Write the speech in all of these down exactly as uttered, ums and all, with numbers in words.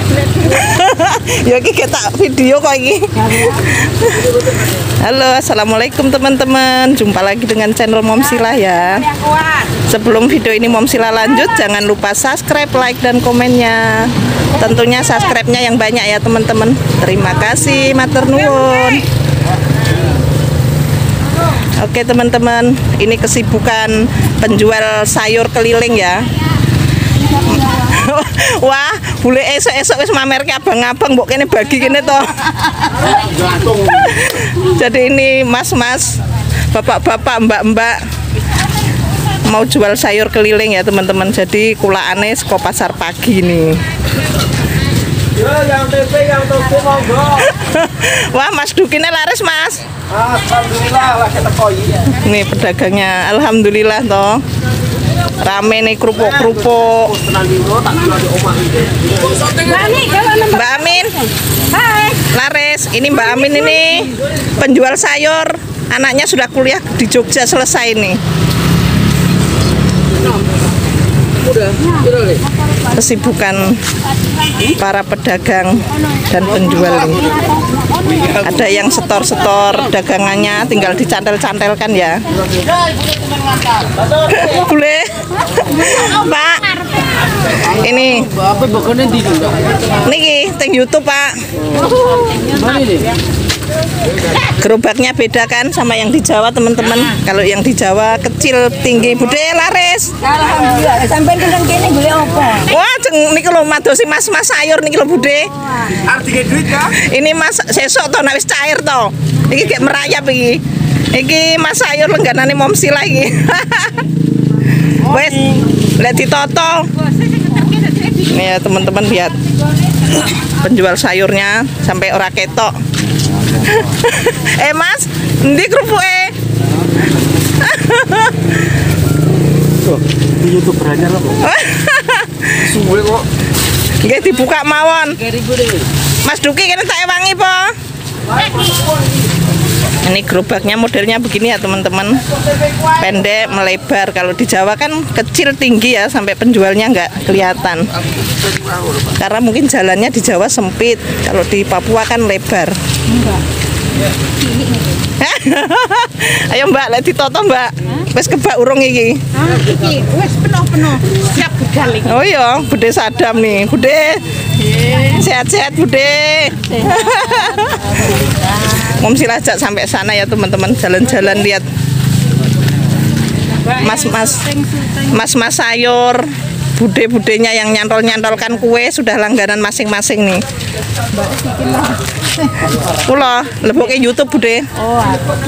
Ya iki ketak video kok iki. Halo, assalamualaikum teman-teman. Jumpa lagi dengan channel Momsila ya. Sebelum video ini Momsila lanjut, jangan lupa subscribe, like dan komennya. Tentunya subscribe-nya yang banyak ya teman-teman. Terima kasih, matur nuwun. Oke teman-teman, ini kesibukan penjual sayur keliling ya. Wah, bule esok-esok wis mamerke abang-abang mbok kene bagi kene to. Jadi ini mas-mas, bapak-bapak, mbak-mbak mau jual sayur keliling ya teman-teman. Jadi kulaane saka pasar pagi nih. Yo, yang T V, yang toko monggo. Wah, Mas Dukine laris, Mas. Alhamdulillah lah kita koi. Nih pedagangnya, alhamdulillah toh. Rame nih kerupuk-kerupuk. Mbak Amin. Hai. Laris, ini Mbak Amin ini penjual sayur. Anaknya sudah kuliah di Jogja selesai nih. Kesibukan para pedagang dan penjual nih. Ada yang setor-setor dagangannya tinggal dicantel-cantelkan ya. Boleh Pak, ini niki teng YouTube Pak. Gerobaknya beda kan sama yang di Jawa teman-teman. Kalau yang di Jawa kecil, tinggi, bude laris. Alhamdulillah, sampai kendang kene golek apa? Wah, ceng niki lho madosi mas-mas sayur niki lho bude. Artinya duit kah? Ini mas sesok to nek wis cair to. Iki kayak merayap iki. Iki mas sayur lengganane Momsila iki. Wes, lihat ditoto. Nih ya teman-teman lihat. Penjual sayurnya sampai ora ketok. Eh mas, ndi kerupuke? Tuh, di YouTube beranyar loh. Suwe kok. Nggih dibuka mawon. Mas Duki kene tak ewangi po. Ini gerobaknya modelnya begini ya teman-teman. Pendek melebar. Kalau di Jawa kan kecil tinggi ya sampai penjualnya nggak kelihatan. Karena mungkin jalannya di Jawa sempit. Kalau di Papua kan lebar. Ayo Mbak, lihat ditoto Mbak. Wes kebak urung iki. Ah, iki wis penuh-penuh. Siap budal iki. Oh iya, Bude Sadam nih. Bude. Sehat-sehat Bude. Momsila ajak sampai sana ya teman-teman, jalan-jalan lihat. Mas-mas Mas-mas sayur, bude-budenya yang nyantol-nyantolkan kue sudah langganan masing-masing nih. Kula lebok ke YouTube Bude. Oh.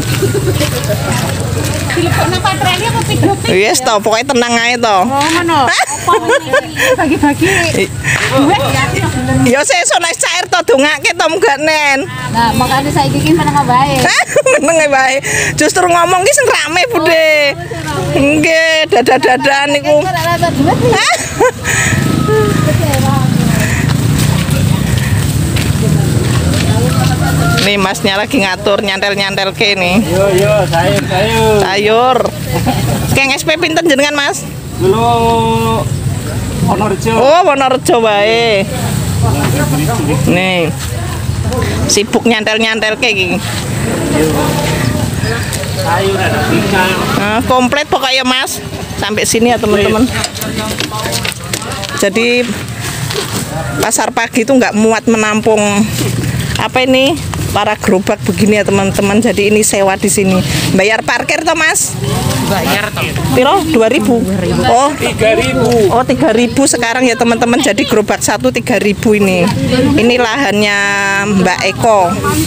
Telepon apa trennya apa video? Yes toh, pokoknya tenang aja toh. Oh, ngono. Bagi-bagi duit ya. Ya sesuk nek cair toh dongake toh munggah nen. Nah, makanya saya iki meneng bae. Meneng bae. Justru ngomong ki sing rame Bude. Nggih, dada-dadan niku. Nih masnya lagi ngatur nyantel-nyantel ke nih. Yo yo, sayur sayur. Sayur. Keng S P pinten jenengan Mas? Dulu Wonorejo. Oh, Wonorejo wae. Nih. Sibuk nyantel-nyantel ke iki. Sayur ada pisang. Nah, komplit pokoknya Mas. Sampai sini ya teman-teman. Jadi pasar pagi itu nggak muat menampung apa ini para gerobak begini ya teman-teman. Jadi ini sewa di sini. Bayar parkir toh Mas? Bayar toh. Piro? dua ribu. Oh, tiga ribu. Oh, tiga ribu sekarang ya teman-teman. Jadi gerobak satu tiga ribu ini. Ini lahannya Mbak Eko.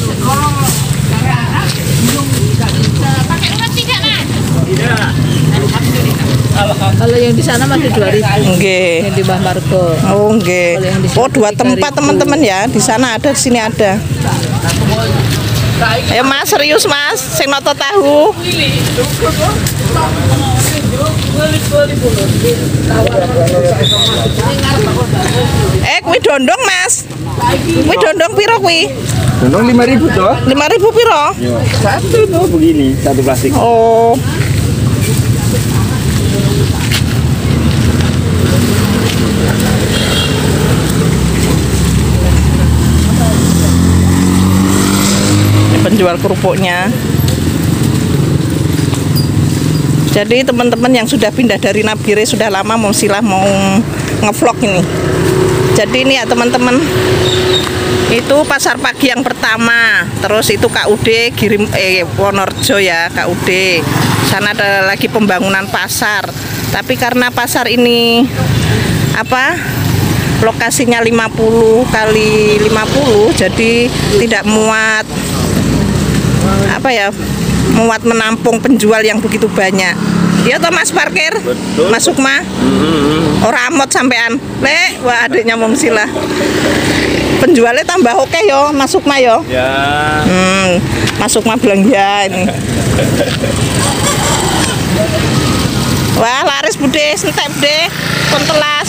Kalau yang di sana masih dua ribu. Nggih. Yang di Mbah Margo. Oh, nggih. Oh, dua tempat teman-teman ya. Di sana ada, di sini ada. Ayo Mas, serius Mas, sing noto tahu. Eh, kuwi dondong Mas. Kuwi dondong piro kuwi? Dondong lima ribu toh? lima ribu piro? Satu tuh begini, satu plastik. Oh. penjual kerupuknya. Jadi teman-teman yang sudah pindah dari Nabire sudah lama mau silah mau ngevlog ini. Jadi ini ya teman-teman, itu pasar pagi yang pertama. Terus itu K U D Girim eh Wonorejo ya, K U D. Sana ada lagi pembangunan pasar. Tapi karena pasar ini apa? Lokasinya lima puluh kali lima puluh, jadi tidak muat apa ya? Muat menampung penjual yang begitu banyak. Ya toh Mas parkir? Betul. Mas Sukma? Mm-hmm. Ora amot sampean. Lek, wah adiknya Mom Sila. Penjualnya tambah oke yo, Mas Sukma yo. Ya. Hmm, Mas Sukma bilang ya ini. Wah, laris bude, sentek bude, kontelas.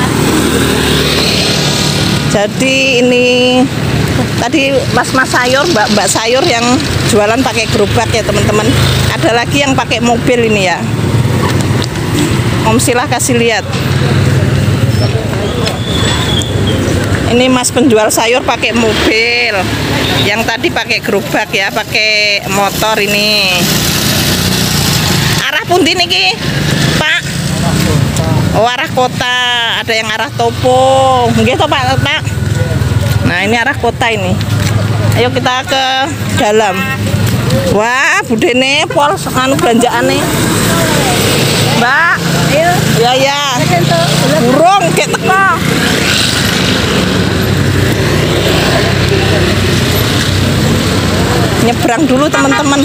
Jadi ini tadi mas-mas sayur, mbak-mbak sayur yang jualan pakai gerobak ya teman-teman. Ada lagi yang pakai mobil ini ya. Om Silah kasih lihat. Ini mas penjual sayur pakai mobil. Yang tadi pakai gerobak ya, pakai motor ini. Arah pundi niki, Pak? Oh, arah kota. Ada yang arah Topo. Nggih toh Pak, Pak. Nah, ini arah kota ini. Ayo kita ke dalam. Wah, budene pol anu belanjaane. Mbak, ayo. Ya ya. Burung kayak teko. Nyebrang dulu teman-teman.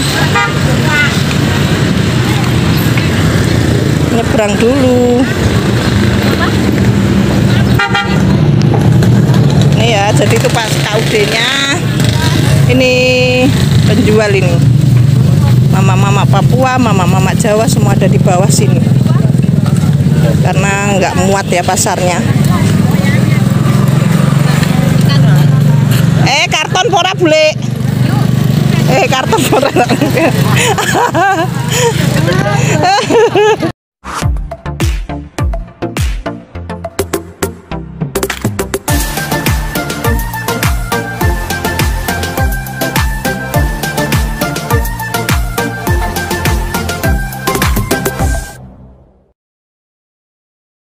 Nyebrang dulu. Ini ya, jadi itu pas K U D-nya ini penjual ini. Mama-mama Papua, mama-mama Jawa semua ada di bawah sini. Karena nggak muat ya pasarnya. Eh, karton pora bule. Eh, karton pora.